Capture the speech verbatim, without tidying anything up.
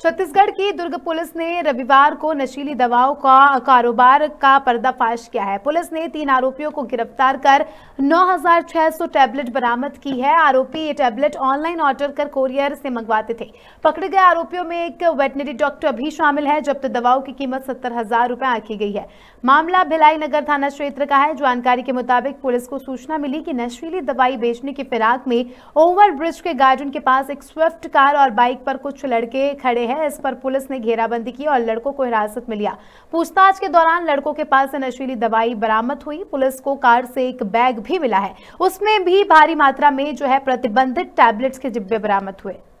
छत्तीसगढ़ की दुर्ग पुलिस ने रविवार को नशीली दवाओं का कारोबार का पर्दाफाश किया है। पुलिस ने तीन आरोपियों को गिरफ्तार कर नौ हज़ार छह सौ टैबलेट बरामद की है। आरोपी ये टैबलेट ऑनलाइन ऑर्डर कर कोरियर से मंगवाते थे। पकड़े गए आरोपियों में एक वेटनरी डॉक्टर भी शामिल है। जब्त दवाओं की कीमत सत्तर हजार रुपए आंकी गई है। मामला भिलाई नगर थाना क्षेत्र का है। जानकारी के मुताबिक पुलिस को सूचना मिली कि नशीली दवाई बेचने की फिराक में ओवर ब्रिज के गार्डन के पास एक स्विफ्ट कार और बाइक पर कुछ लड़के खड़े हैं। इस पर पुलिस ने घेराबंदी की और लड़कों को हिरासत में लिया। पूछताछ के दौरान लड़कों के पास से नशीली दवाई बरामद हुई। पुलिस को कार से एक बैग भी मिला है, उसमें भी भारी मात्रा में जो है प्रतिबंधित टैबलेट्स के डिब्बे बरामद हुए।